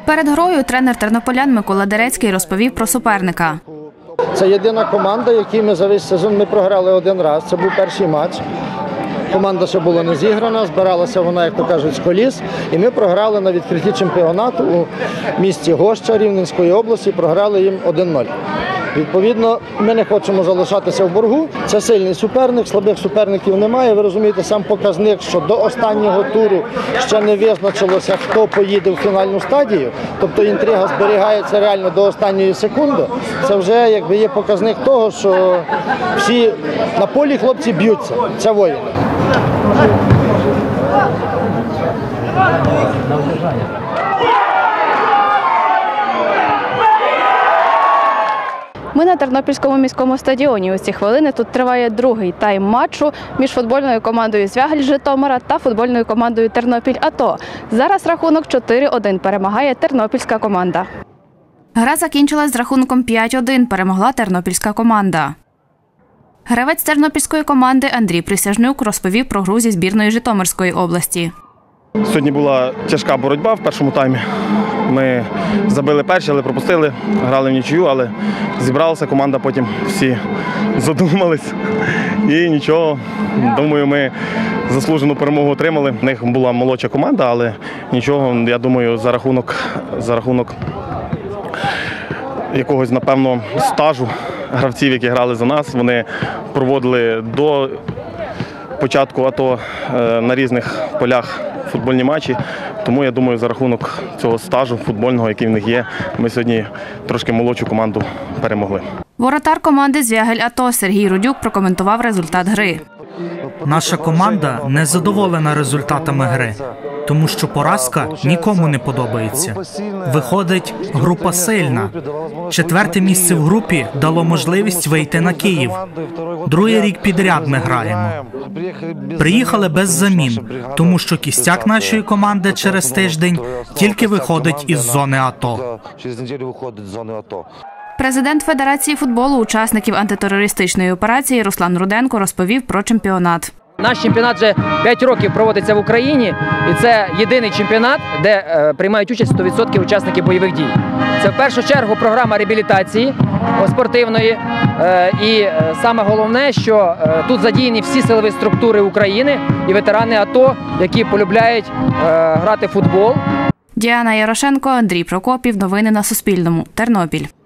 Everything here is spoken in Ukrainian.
Перед грою тренер тернополян Микола Дерецький розповів про суперника. Це єдина команда, якій ми за весь сезон програли один раз. Це був перший матч. Команда ще була не зіграна, збиралася вона, як то кажуть, з коліс. І ми програли на відкритті чемпіонату у місті Гоща Рівненської області, програли їм 1-0. Відповідно, ми не хочемо залишатися в боргу. Це сильний суперник, слабих суперників немає. Ви розумієте, сам показник, що до останнього туру ще не визначилося, хто поїде в фінальну стадію. Тобто інтрига зберігається реально до останньої секунди. Це вже якби є показник того, що всі на полі хлопці б'ються. Це воїни. Ми на Тернопільському міському стадіоні. У ці хвилини тут триває другий тайм матчу між футбольною командою «Звягель» Житомира та футбольною командою «Тернопіль-АТО». Зараз рахунок 4-1. Перемагає тернопільська команда. Гра закінчилась з рахунком 5-1. Перемогла тернопільська команда. Гравець тернопільської команди Андрій Присяжнюк розповів про гру зі збірної Житомирської області. Сьогодні була тяжка боротьба в першому таймі. Ми забили перші, але пропустили, грали в нічию, але зібралася команда, потім всі задумались. І нічого, думаю, ми заслужену перемогу отримали. В них була молодша команда, але нічого, я думаю, за рахунок якогось, напевно, стажу гравців, які грали за нас, вони проводили до початку АТО на різних полях футбольні матчі. Тому, я думаю, за рахунок цього стажу футбольного, який в них є, ми сьогодні трошки молодшу команду перемогли. Воротар команди «Звягель-АТО» Сергій Рудюк прокоментував результат гри. Наша команда не задоволена результатами гри, тому що поразка нікому не подобається. Виходить, група сильна. 4-те місце в групі дало можливість вийти на Київ. Другий рік підряд ми граємо. Приїхали без замін, тому що кістяк нашої команди через тиждень тільки виходить із зони АТО. Президент Федерації футболу учасників антитерористичної операції Руслан Руденко розповів про чемпіонат. Наш чемпіонат вже 5 років проводиться в Україні, і це єдиний чемпіонат, де приймають участь 100% учасників бойових дій. Це в першу чергу програма реабілітації спортивної. І саме головне, що тут задіяні всі силові структури України і ветерани АТО, які полюбляють грати в футбол. Діана Ярошенко, Андрій Прокопів. Новини на Суспільному. Тернопіль.